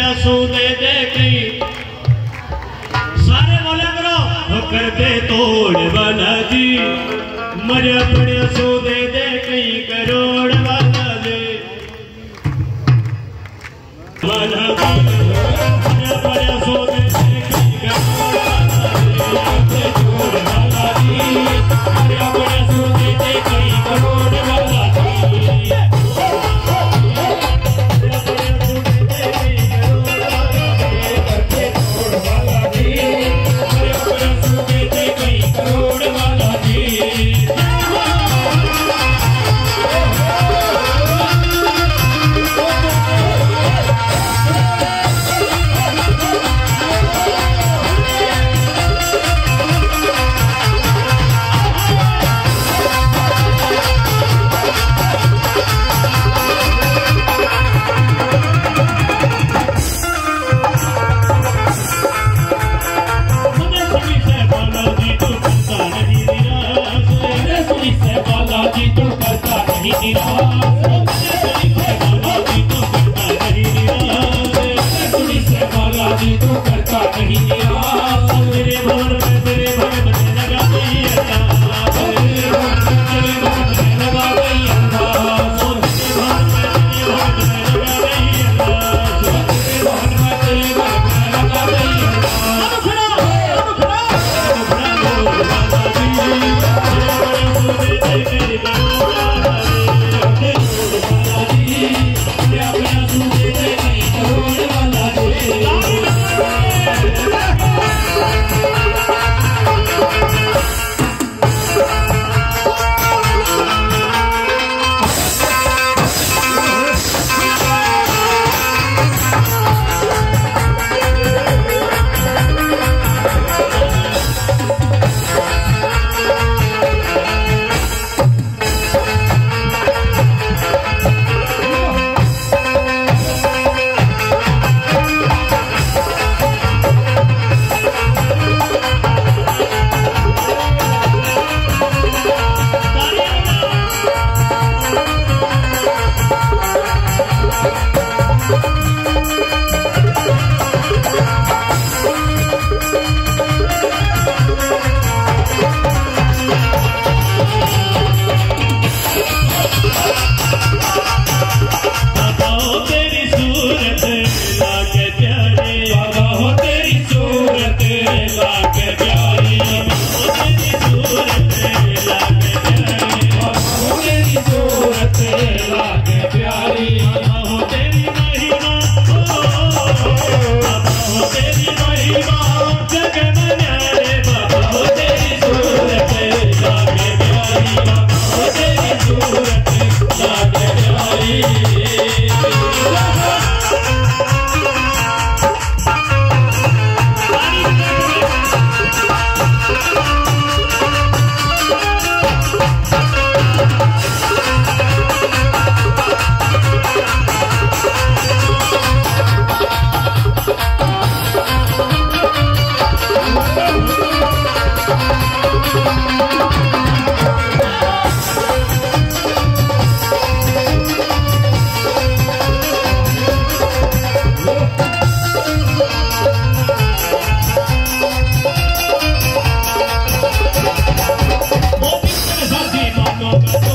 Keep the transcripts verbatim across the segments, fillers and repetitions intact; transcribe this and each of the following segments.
पड़िया सो दे दे कहीं सारे बोले करो कर दे तोड़ वाला जी मरिया पड़िया सो दे दे कहीं करोड़ वाला दे वाला मरिया पड़िया सो दे दे कहीं करोड़ वाला दे तोड़ वाला जी मरिया पड़िया सो दे दे कहीं करोड़ वाला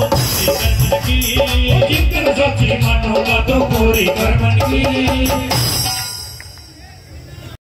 जिक्र सच्ची मानोगा तो पूरी कर मन की।